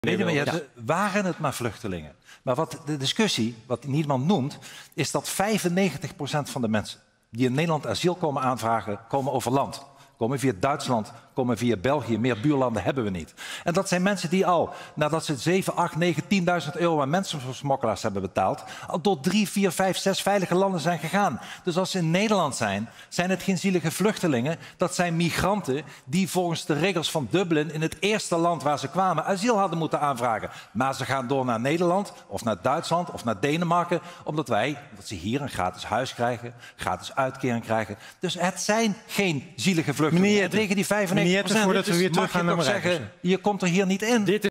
Weet je, maar waren het maar vluchtelingen. Maar wat de discussie, wat niemand noemt, is dat 95% van de mensen die in Nederland asiel komen aanvragen, komen over land. Komen via Duitsland, komen via België. Meer buurlanden hebben we niet. En dat zijn mensen die al, nadat ze 7, 8, 9, 10.000 euro aan mensensmokkelaars hebben betaald, al door 3, 4, 5, 6 veilige landen zijn gegaan. Dus als ze in Nederland zijn, zijn het geen zielige vluchtelingen. Dat zijn migranten die volgens de regels van Dublin in het eerste land waar ze kwamen asiel hadden moeten aanvragen. Maar ze gaan door naar Nederland of naar Duitsland of naar Denemarken, omdat ze hier een gratis huis krijgen, gratis uitkering krijgen. Dus het zijn geen zielige vluchtelingen. Meneer tegen die 95%. voordat we weer terug gaan naar zeggen, je komt er hier niet in.